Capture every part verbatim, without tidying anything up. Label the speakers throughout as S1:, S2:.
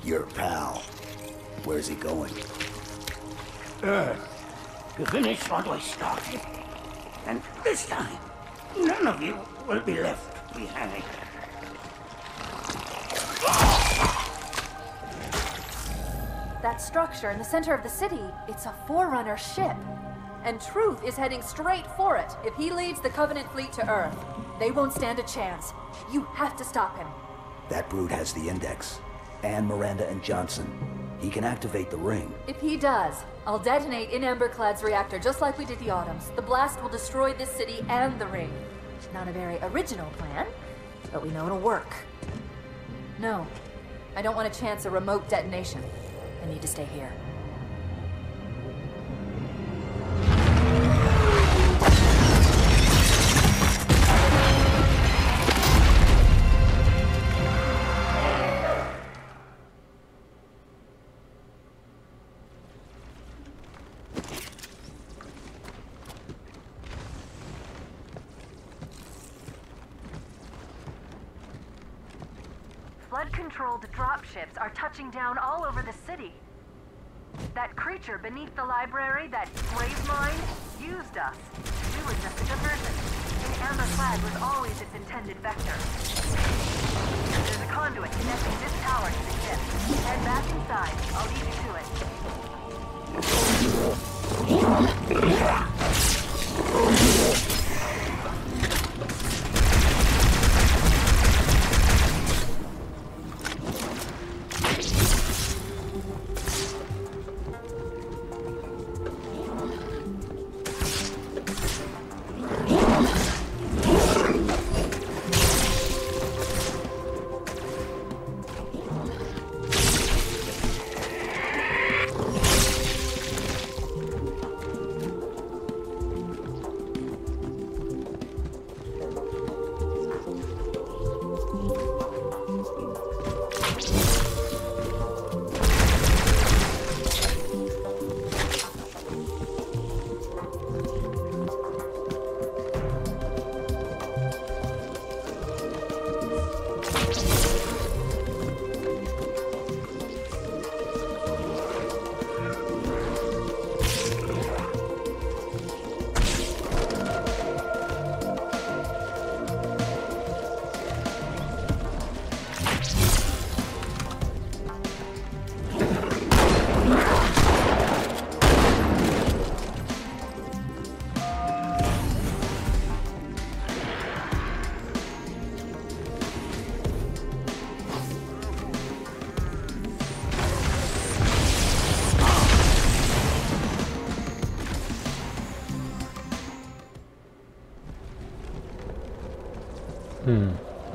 S1: Your pal. Where's he going?
S2: Earth. To finish what I started. And this time, none of you will be left behind.
S3: That structure in the center of the city, it's a Forerunner ship. And Truth is heading straight for it. If he leads the Covenant fleet to Earth, they won't stand a chance. You have to stop him.
S1: That brute has the Index. And Miranda and Johnson. He can activate the ring.
S3: If he does, I'll detonate in Emberclad's reactor just like we did the Autumns. The blast will destroy this city and the ring. Not a very original plan, but we know it'll work. No, I don't want to chance a remote detonation. I need to stay here.
S4: Flood-controlled dropships are touching down all over the city. That creature beneath the library, that Gravemind, used us. We were just a diversion. And Emberclad was always its intended vector. There's a conduit connecting this tower to the ship. Head back inside. I'll lead you to it.
S5: Hmm.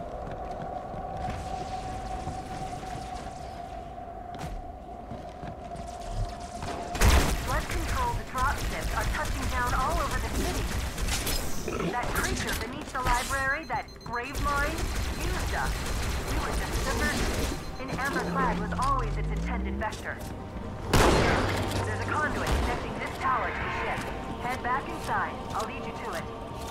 S4: Flood-controlled dropships are touching down all over the city. That creature beneath the library, that Gravemind, used us. We were just a diversion. And Emberclad was always its intended vector. There's a conduit connecting this tower to the ship. Head back inside. I'll lead you to it.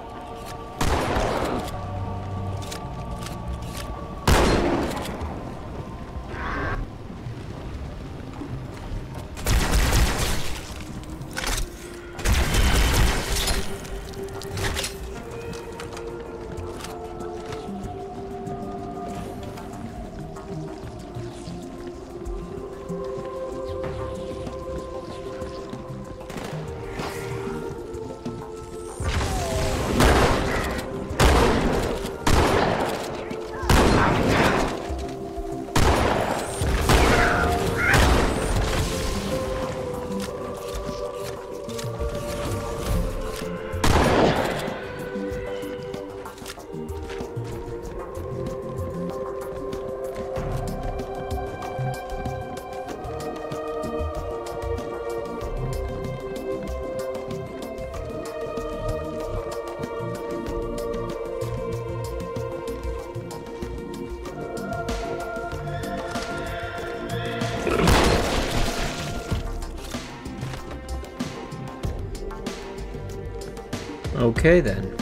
S5: Okay then.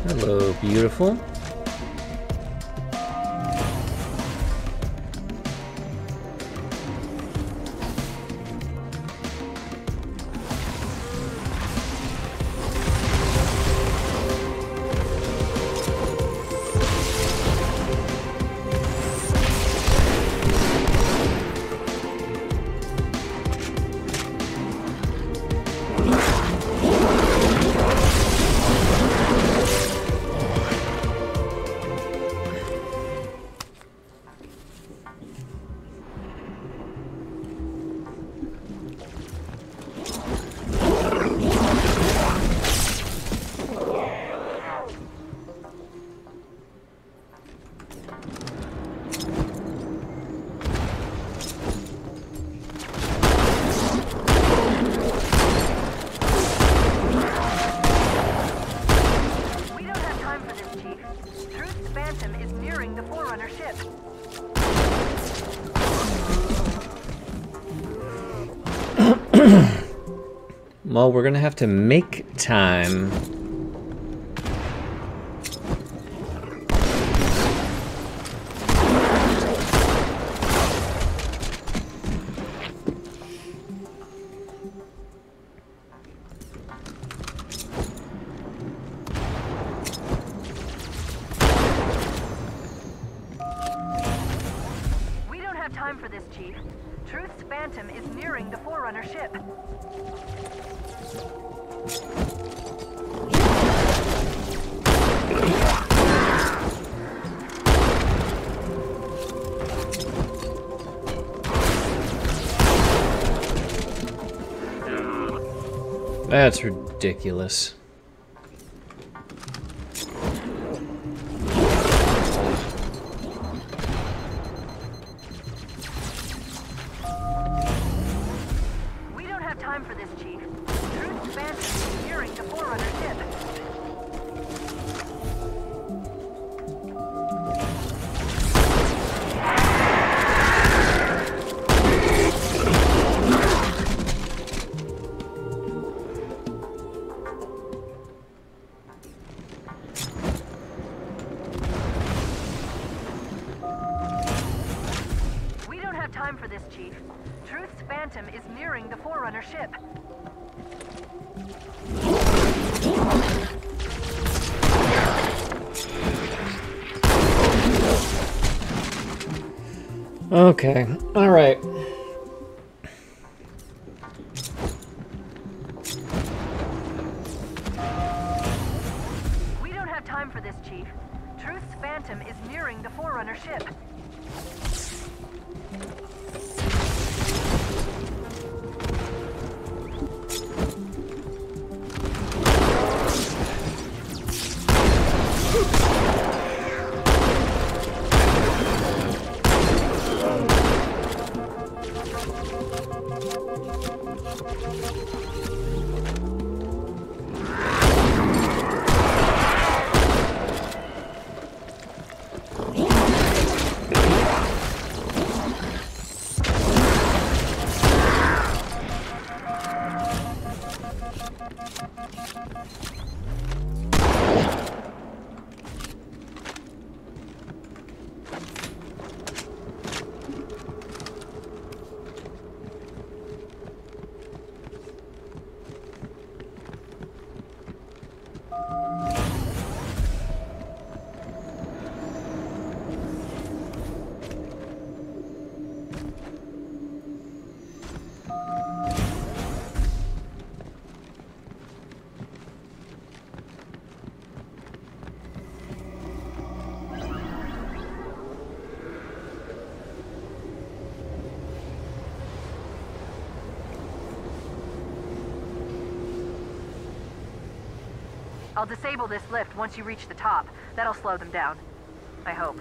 S5: Hello, beautiful. Well, we're gonna have to make time.
S4: We don't have time for this, Chief. Truth's Phantom is nearing the Forerunner ship.
S5: That's ridiculous.
S4: We don't have time for this, Chief. Truth's Phantom is nearing the Forerunner ship. Time for this, Chief. Truth's Phantom is nearing the Forerunner ship.
S5: Okay, all right.
S4: We don't have time for this, Chief. Truth's Phantom is nearing the Forerunner ship. I'll disable this lift once you reach the top. That'll slow them down. I hope.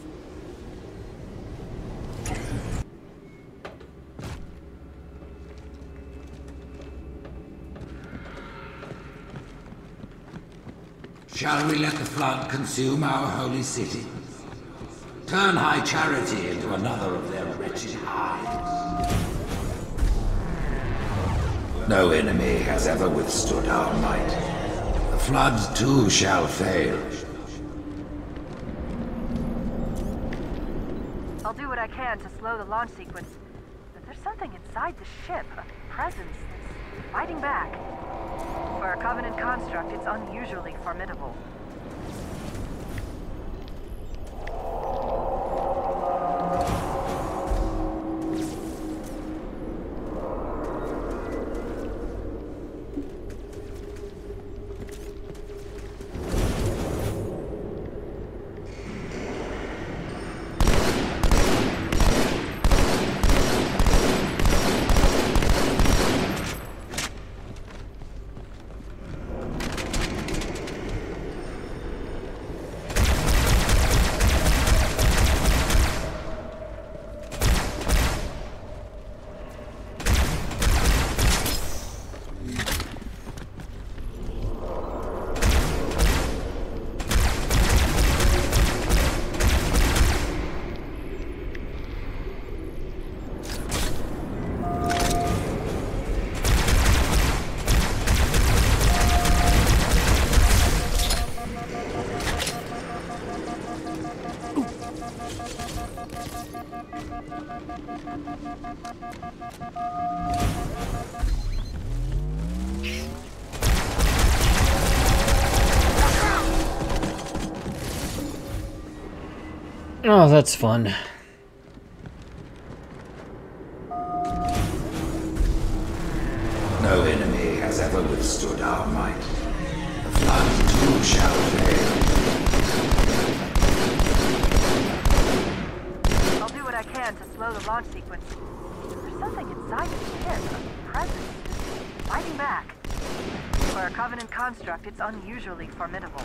S6: Shall we let the flood consume our holy city? Turn High Charity into another of their wretched hives. No enemy has ever withstood our might. The flood too shall fail.
S4: I'll do what I can to slow the launch sequence, but there's something inside the ship, a presence that's fighting back. For a Covenant construct, it's unusually formidable.
S5: Oh, that's fun.
S6: No enemy has ever withstood our might. The flood too shall fail.
S4: I'll do what I can to slow the launch sequence. There's something inside the ship, a presence fighting back. For a Covenant construct, it's unusually formidable.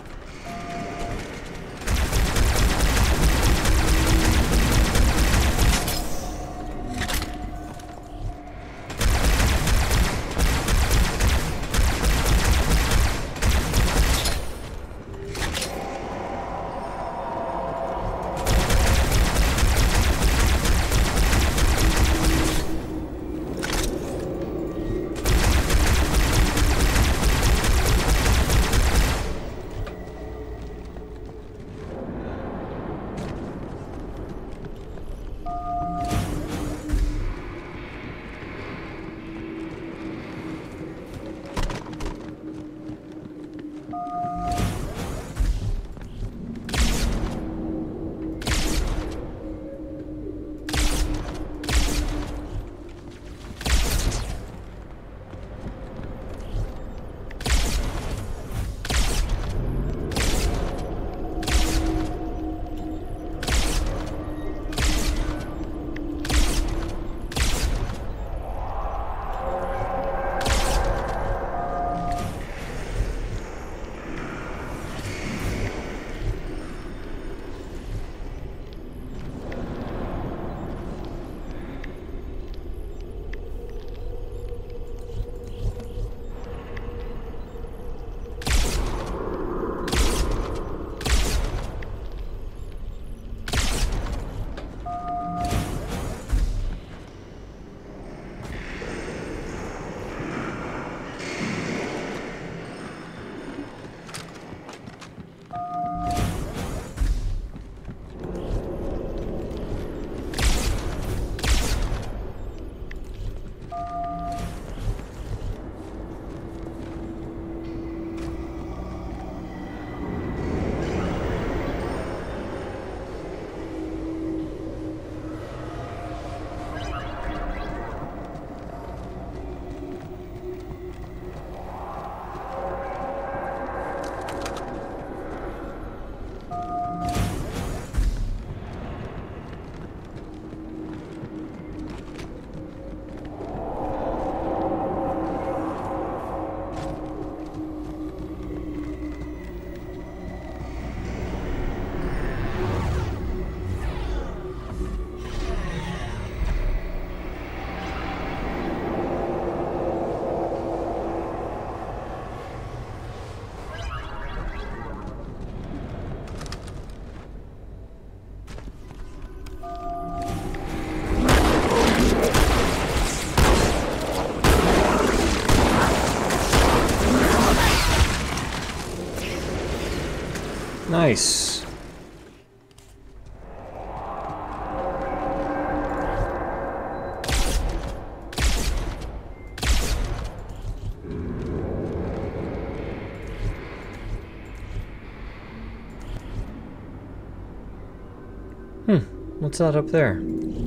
S5: Nice. Hmm, what's that up there?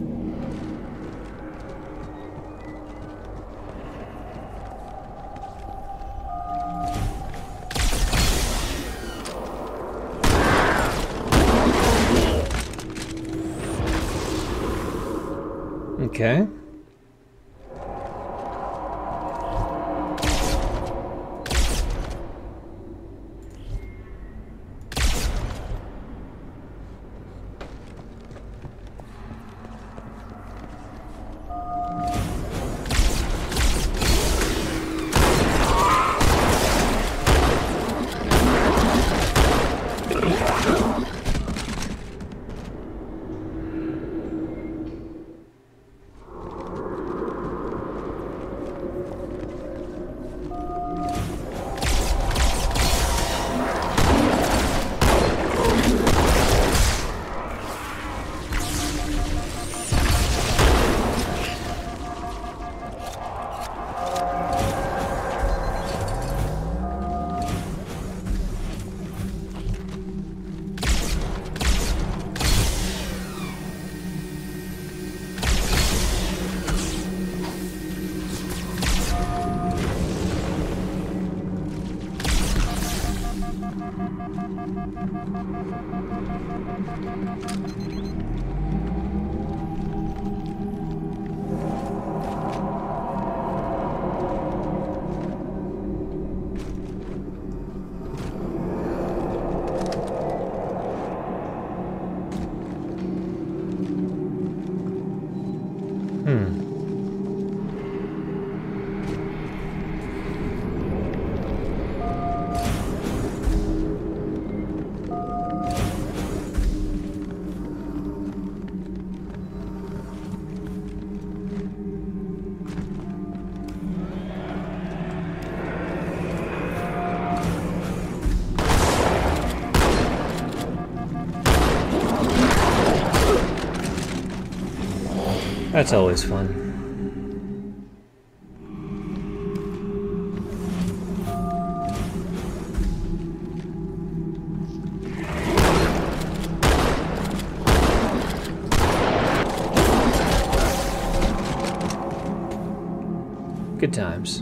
S5: Okay. Hmm. That's always fun. Good times.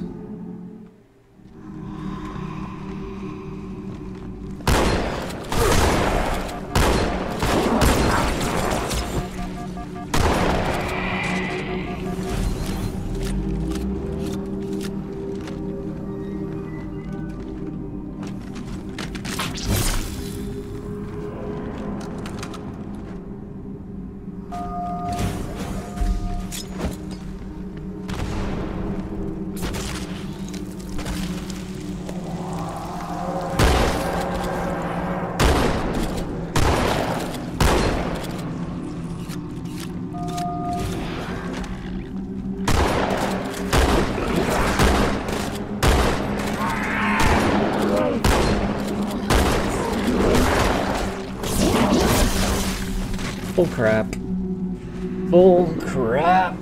S5: Bull crap. Bull crap.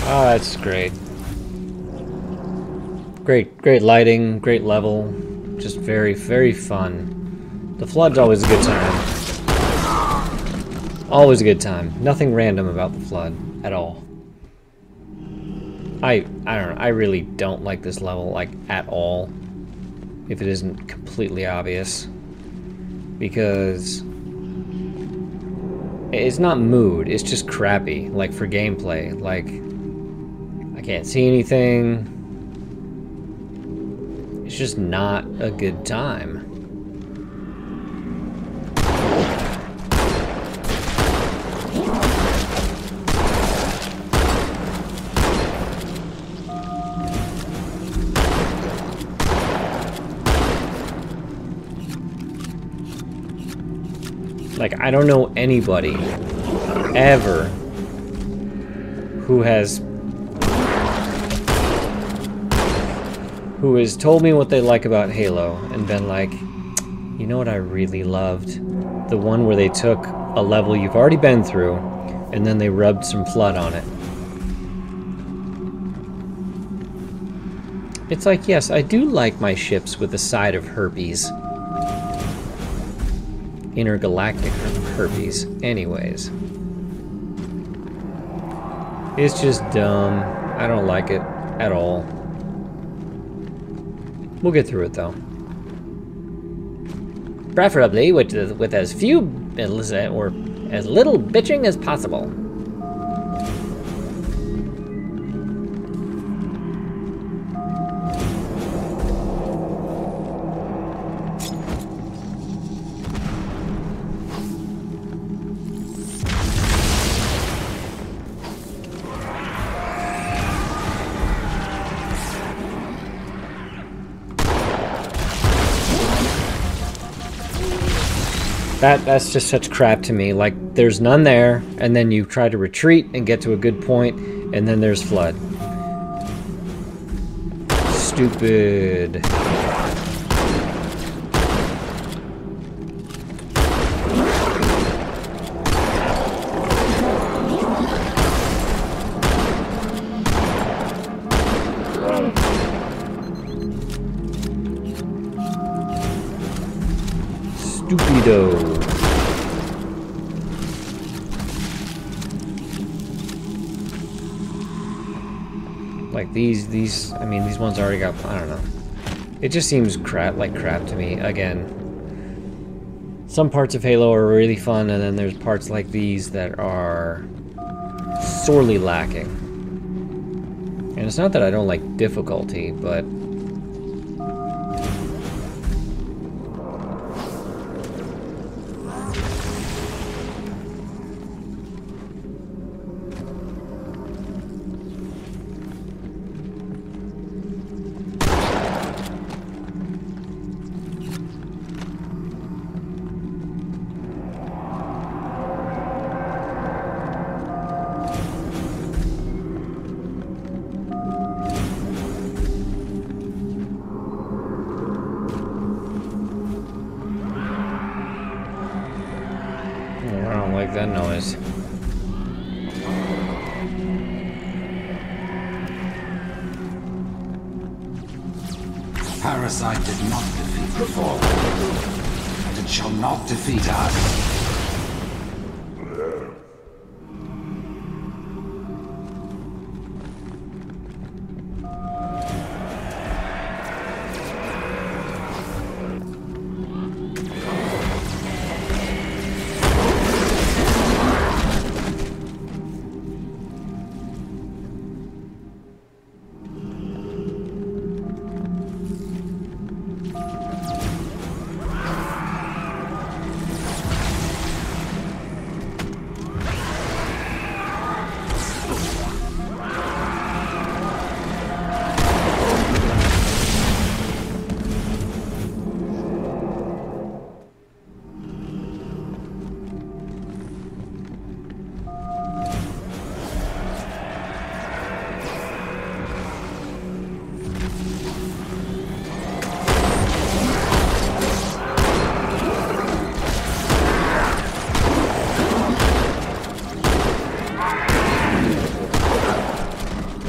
S5: Oh, that's great. Great, great lighting, great level. Just very, very fun. The Flood's always a good time. Always a good time. Nothing random about the Flood at all. I I don't know. I really don't like this level, like, at all. If it isn't completely obvious. Because it's not mood, it's just crappy, like, for gameplay. Like, I can't see anything. It's just not a good time. Like, I don't know anybody ever who has who has told me what they like about Halo and been like, you know what I really loved? The one where they took a level you've already been through and then they rubbed some Flood on it. It's like, yes, I do like my ships with a side of herpes. Intergalactic herpes, anyways. It's just dumb. I don't like it at all. We'll get through it though. Preferably with, with as few or as little bitching as possible. That, that's just such crap to me. Like, there's none there, and then you try to retreat and get to a good point, and then there's Flood. Stupid. Stupido. Like these, these, I mean, these ones already got, I don't know. It just seems crap, like crap to me. Again, some parts of Halo are really fun, and then there's parts like these that are sorely lacking. And it's not that I don't like difficulty, but that noise.
S6: Parasite did not defeat the Fallen, and it shall not defeat us.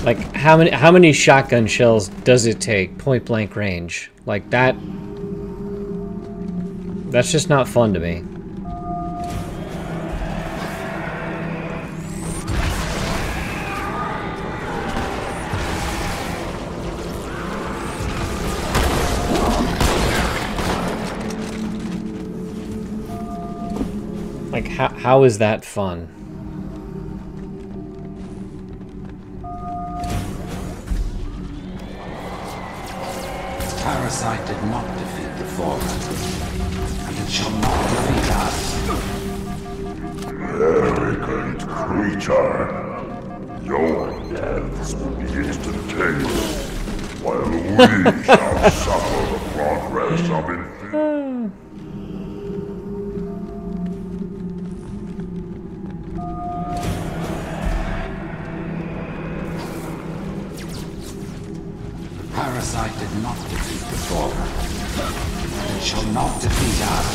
S5: Like, how many how many shotgun shells does it take, point blank range? Like that. That's just not fun to me. Like, how how is that fun?
S6: Parasite did not defeat the Forerunners, and it shall not defeat us.
S7: Arrogant creature. Your deaths will be instantaneous, while we shall suffer the progress of infinity.
S6: Parasite did not defeat the Forerunners, and it shall not defeat us.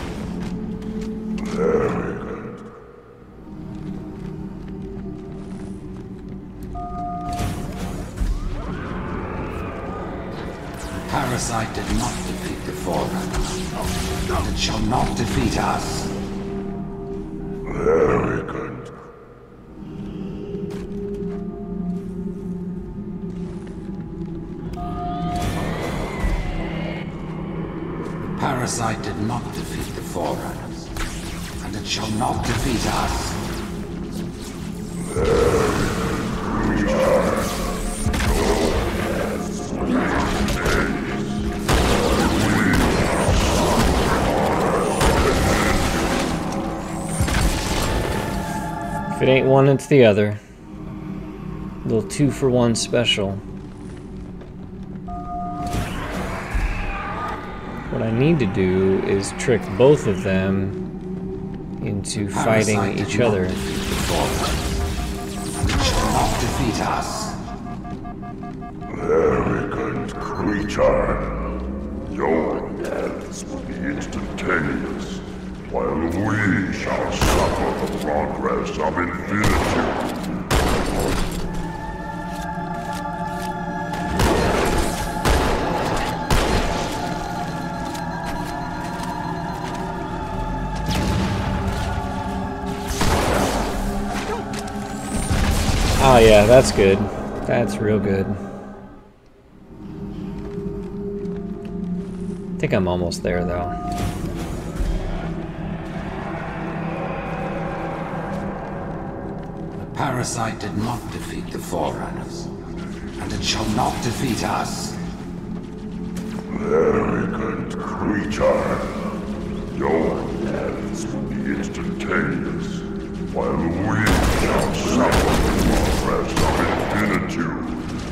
S7: Arrogant.
S6: Parasite did not defeat the Forerunners, and it shall not defeat us.
S7: Arrogant.
S6: Parasite did not defeat the Forerunners, and it shall not defeat us.
S5: If it ain't one, it's the other. Little two for one special. What I need to do is trick both of them into fighting
S6: Parasite did
S5: each
S6: not
S5: other.
S6: defeat the Forerunners, and it shall not defeat us.
S7: Arrogant creature. Your deaths will be instantaneous, while we shall suffer the progress of infinity.
S5: Oh yeah, that's good. That's real good. I think I'm almost there though.
S6: Parasite did not defeat the Forerunners, and it shall not defeat us.
S7: Arrogant creature. Your deaths will be instantaneous, while we shall suffer the progress of infinitude.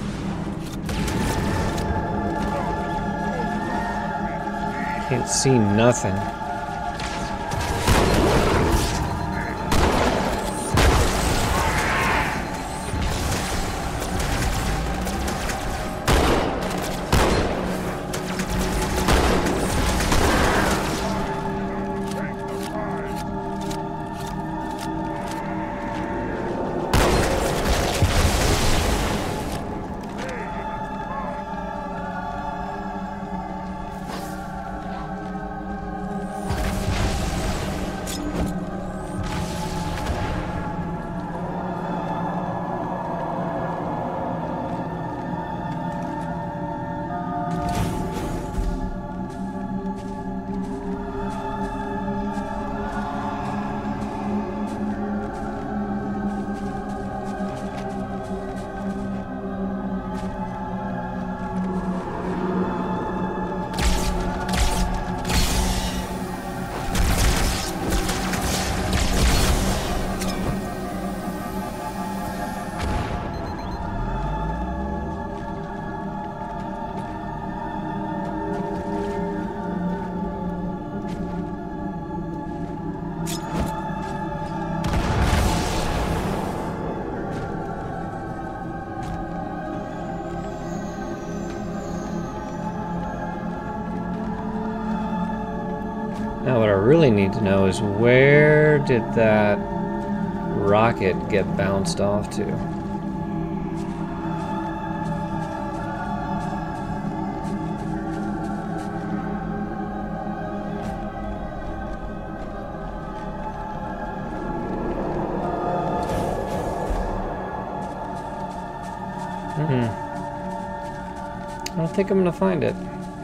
S5: Can't see nothing. Now what I really need to know is where did that rocket get bounced off to? Hmm. I don't think I'm gonna find it.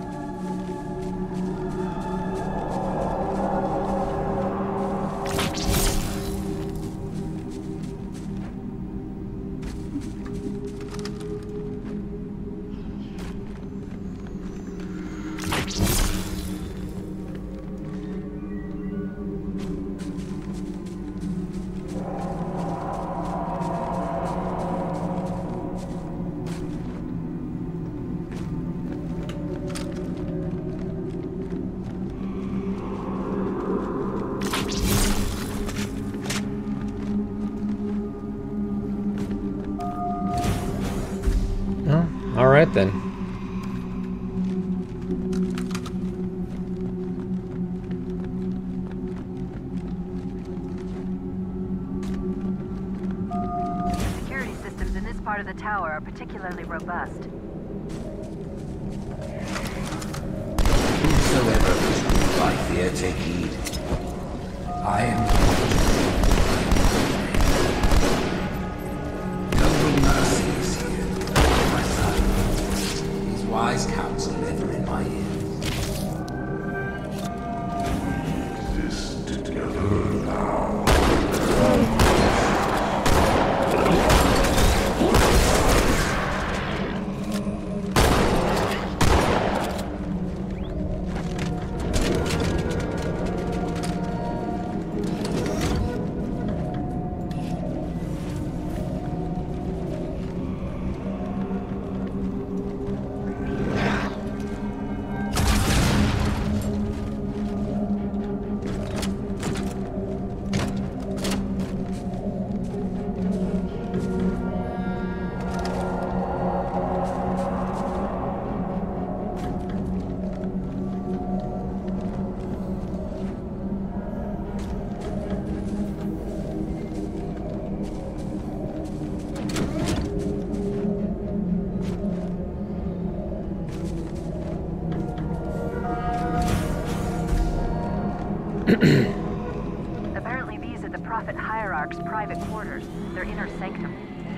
S5: All right then.
S4: The security systems in this part of the tower are particularly robust.
S6: Whosoever is by fear, take heed. I am. Noble mercy is here, my son. His wise counsel ever in my ears.
S7: Exist together now.
S4: Apparently these are the Prophet Hierarch's private quarters, their inner sanctum.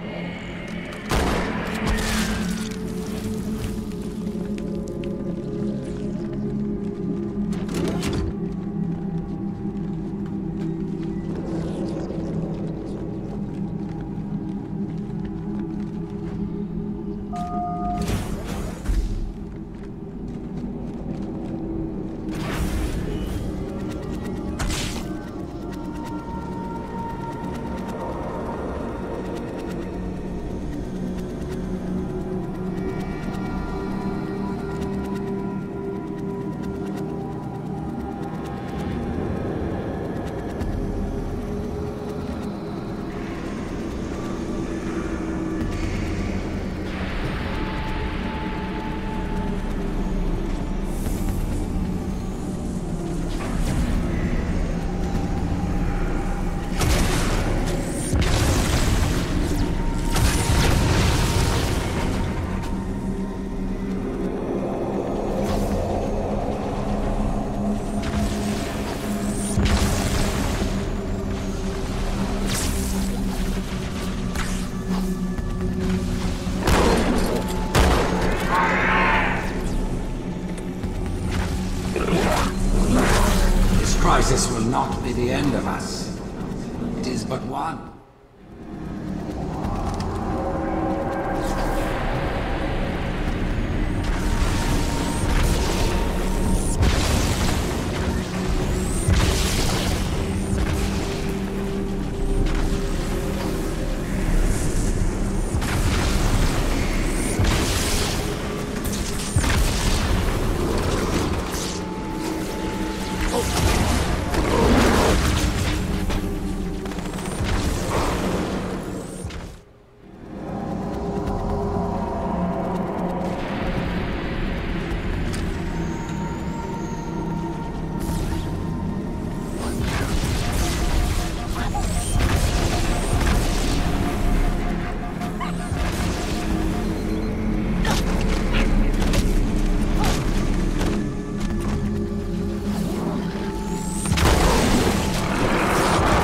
S6: Crisis will not be the end of us. It is but one.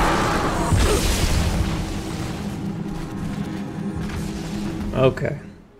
S5: Okay.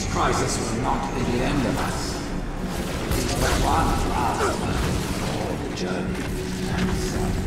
S6: This crisis will not be the end of us. It is but one last hurdle for the journey and salvation.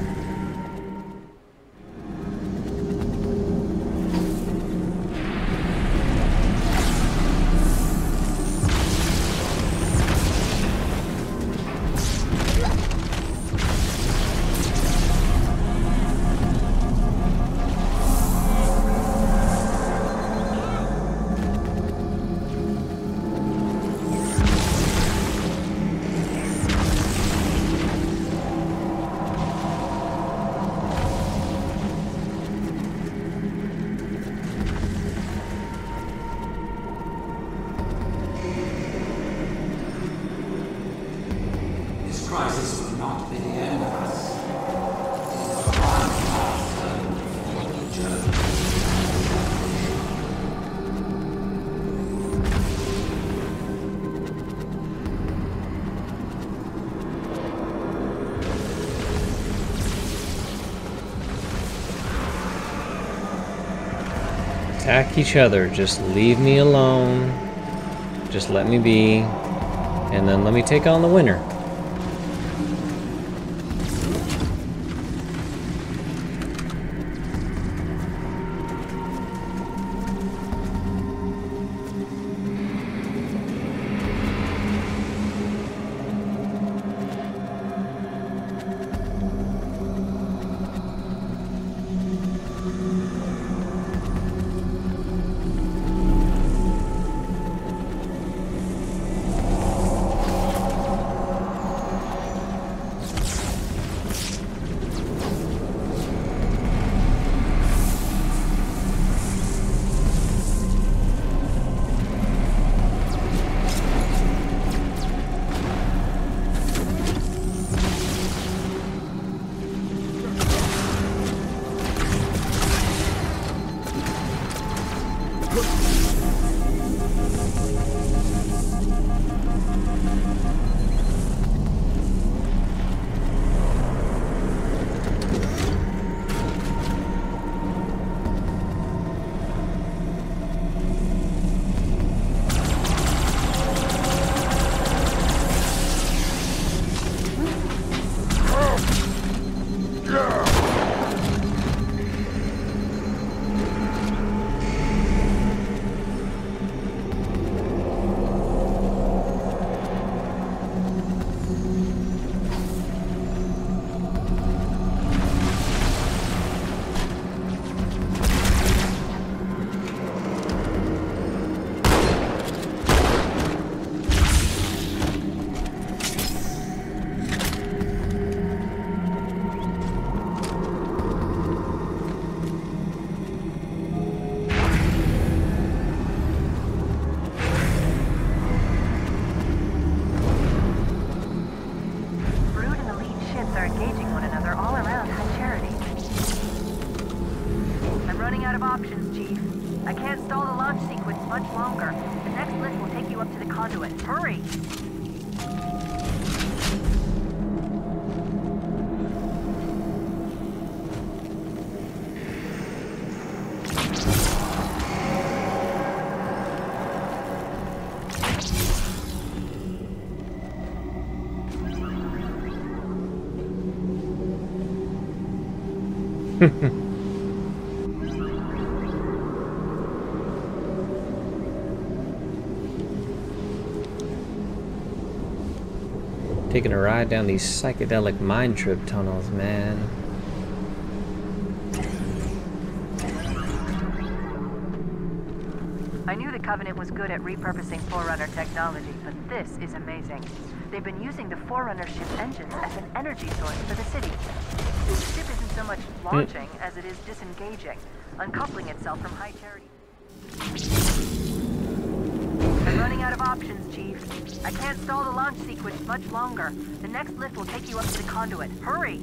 S6: Crisis will not be the end of us. It is but one last hurdle for the journey.
S5: Attack each other. Just leave me alone. Just let me be. And then let me take on the winner.
S4: Options, Chief. I can't stall the launch sequence much longer. The next lift will take you up to the conduit. Hurry!
S5: Taking a ride down these psychedelic mind trip tunnels, man.
S4: I knew the Covenant was good at repurposing Forerunner technology, but this is amazing. They've been using the Forerunner ship's engines as an energy source for the city. The ship isn't so much launching mm. as it is disengaging, uncoupling itself from High Charity. I'm running out of options, Chief. I can't stall the launch sequence much longer. The next lift will take you up to the conduit. Hurry!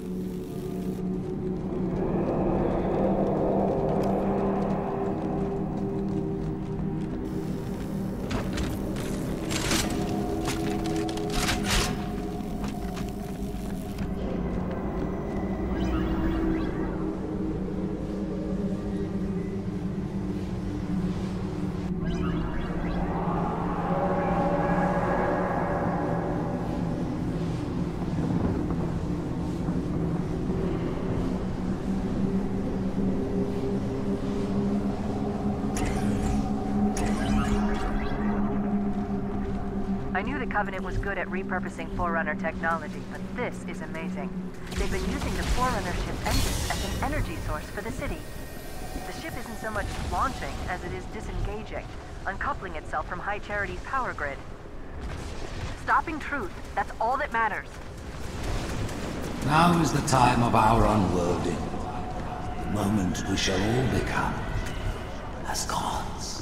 S4: I knew the Covenant was good at repurposing Forerunner technology, but this is amazing. They've been using the Forerunner ship engines as an energy source for the city. The ship isn't so much launching as it is disengaging, uncoupling itself from High Charity's power grid. Stopping Truth, that's all that matters.
S6: Now is the time of our unworlding. The moment we shall all become as gods.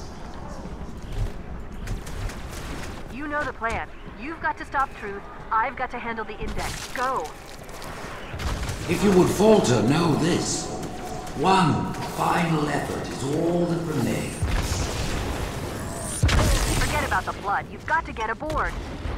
S4: You know the plan. You've got to stop Truth. I've got to handle the Index. Go!
S6: If you would falter, know this. One final effort is all that remains.
S4: Forget about the blood. You've got to get aboard.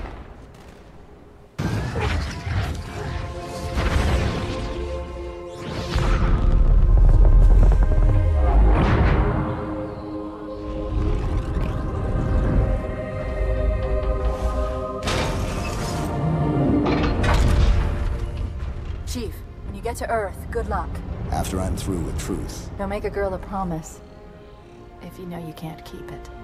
S3: Chief, when you get to Earth, good luck.
S1: After I'm through with Truth.
S3: Don't make a girl a promise if you know you can't keep it.